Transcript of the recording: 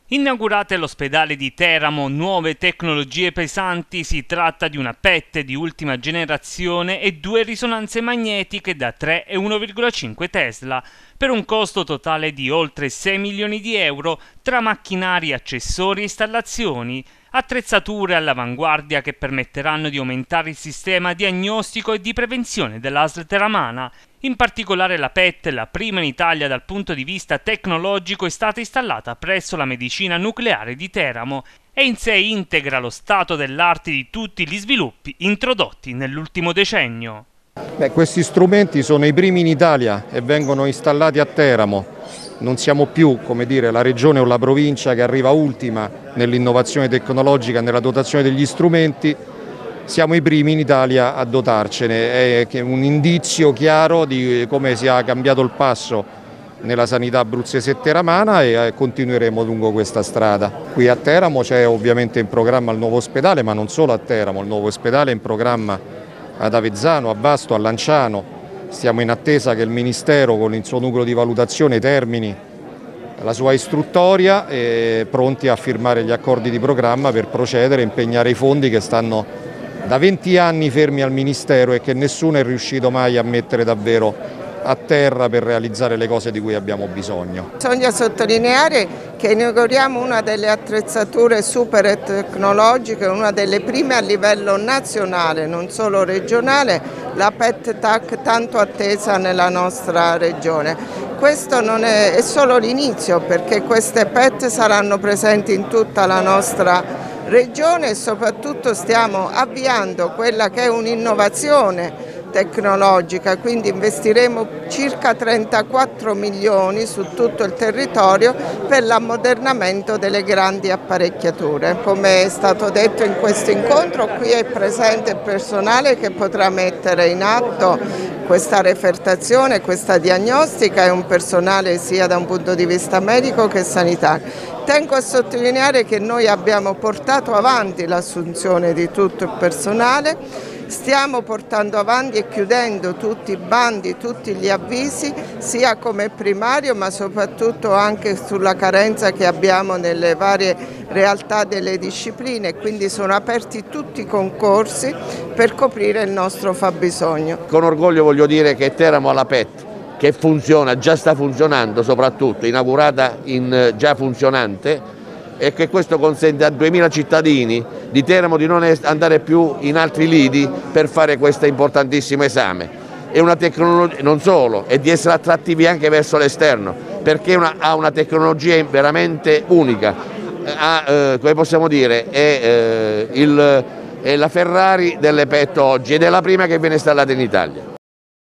Inaugurate all'ospedale di Teramo nuove tecnologie pesanti, si tratta di una PET di ultima generazione e 2 risonanze magnetiche da 3 e 1,5 Tesla, per un costo totale di oltre 6 milioni di euro tra macchinari, accessori e installazioni, attrezzature all'avanguardia che permetteranno di aumentare il sistema diagnostico e di prevenzione dell'ASL teramana. In particolare la PET, la prima in Italia dal punto di vista tecnologico, è stata installata presso la medicina nucleare di Teramo e in sé integra lo stato dell'arte di tutti gli sviluppi introdotti nell'ultimo decennio. Questi strumenti sono i primi in Italia e vengono installati a Teramo. Non siamo più, come dire, la regione o la provincia che arriva ultima nell'innovazione tecnologica, nella dotazione degli strumenti. Siamo i primi in Italia a dotarcene, è un indizio chiaro di come sia cambiato il passo nella sanità abruzzese e teramana e continueremo lungo questa strada. Qui a Teramo c'è ovviamente in programma il nuovo ospedale, ma non solo a Teramo, il nuovo ospedale è in programma ad Avezzano, a Vasto, a Lanciano. Stiamo in attesa che il Ministero con il suo nucleo di valutazione termini la sua istruttoria e pronti a firmare gli accordi di programma per procedere e impegnare i fondi che stanno da 20 anni fermi al Ministero e che nessuno è riuscito mai a mettere davvero a terra per realizzare le cose di cui abbiamo bisogno. Bisogna sottolineare che inauguriamo una delle attrezzature super tecnologiche, una delle prime a livello nazionale, non solo regionale, la PET TAC tanto attesa nella nostra regione. Questo non è solo l'inizio, perché queste PET saranno presenti in tutta la nostra regione e soprattutto stiamo avviando quella che è un'innovazione tecnologica, quindi investiremo circa 34 milioni su tutto il territorio per l'ammodernamento delle grandi apparecchiature. Come è stato detto in questo incontro, qui è presente il personale che potrà mettere in atto questa refertazione, questa diagnostica, è un personale sia da un punto di vista medico che sanitario. Tengo a sottolineare che noi abbiamo portato avanti l'assunzione di tutto il personale, stiamo portando avanti e chiudendo tutti i bandi, tutti gli avvisi, sia come primario ma soprattutto anche sulla carenza che abbiamo nelle varie realtà delle discipline, quindi sono aperti tutti i concorsi per coprire il nostro fabbisogno. Con orgoglio voglio dire che Teramo ha la PET, che funziona, già sta funzionando soprattutto, inaugurata già funzionante, e che questo consente a 2000 cittadini di Teramo di non andare più in altri lidi per fare questo importantissimo esame. È una tecnologia, non solo, è di essere attrattivi anche verso l'esterno, perché ha una tecnologia veramente unica, come possiamo dire, è la Ferrari delle PET oggi ed è la prima che viene installata in Italia.